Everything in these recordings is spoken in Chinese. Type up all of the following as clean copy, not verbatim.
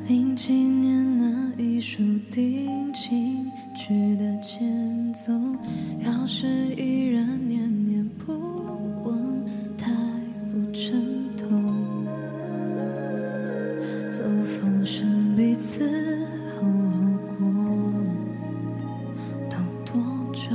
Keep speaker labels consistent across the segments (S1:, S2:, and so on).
S1: 07年那一首定情曲的前奏，要是依然念念不忘，太不称痛。走放生彼此后过，都多久？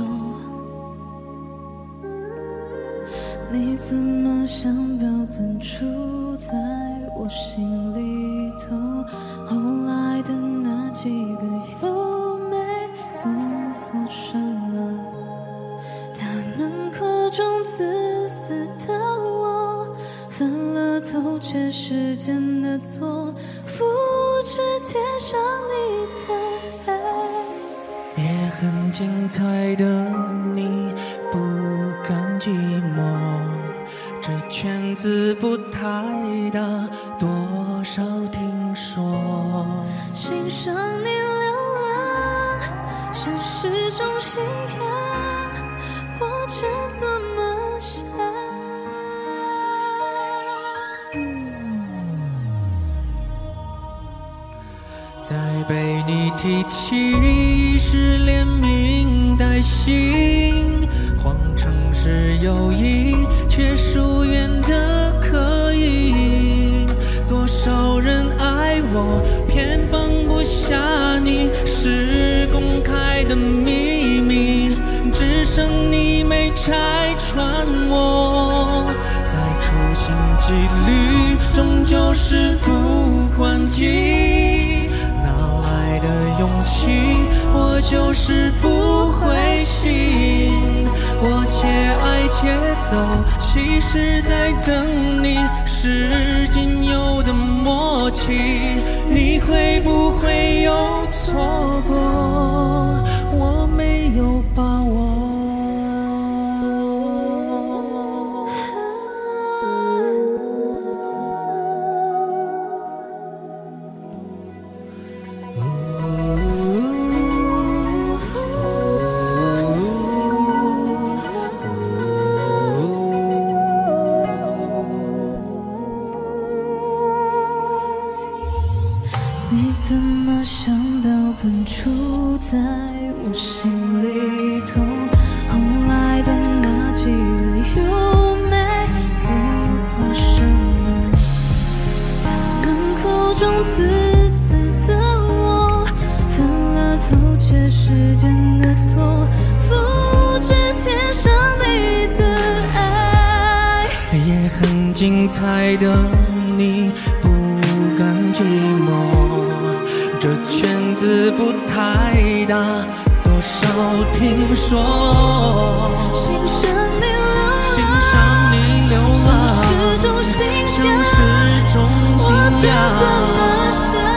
S1: 你怎么像标本杵在我心里头？后来的那几个又没做错什么？他们口中自私的我，犯了偷窃时间的错，复制贴上你的爱。
S2: 也很精彩的你不甘寂寞，这圈子不太大，多少听说。
S1: 欣赏你流浪，像是种信仰，我真怎么想？
S2: 再被你提起是连名带姓，谎称是友谊，却疏远的刻意。多少人爱我，偏放不下你，是公开的秘密，只剩你没拆穿我。再处心积虑，终究事不关己，哪来的勇气？我就是不灰心。我且爱且走，其实在等你，是仅有的默契。你会不会有错过？我没有把握。
S1: 你怎么像标本杵在我心里头？后来的那几个又没做错什么？他们口中自私的我，犯了偷窃时间的错，复制贴上你的爱。
S2: 也很精彩的你不甘寂寞，这圈子不太大，多少听说。
S1: 欣赏你流
S2: 浪，
S1: 像是种信仰，我却怎么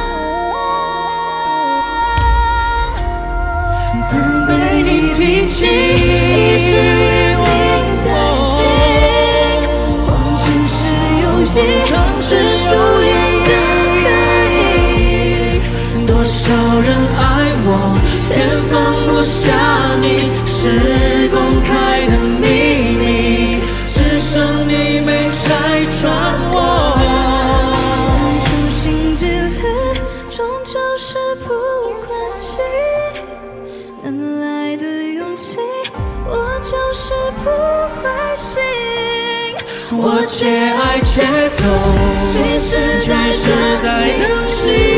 S1: 想？再被你提起，已是连名带姓，谎称是友谊，是疏远的刻意。
S2: 多少人爱我，偏放不下你，是公开的秘密，只剩你没拆穿我。
S1: 再处心积虑，终究是不关己，哪来的勇气？我就是不灰心。
S2: 我且爱且走，
S1: 其实在等你。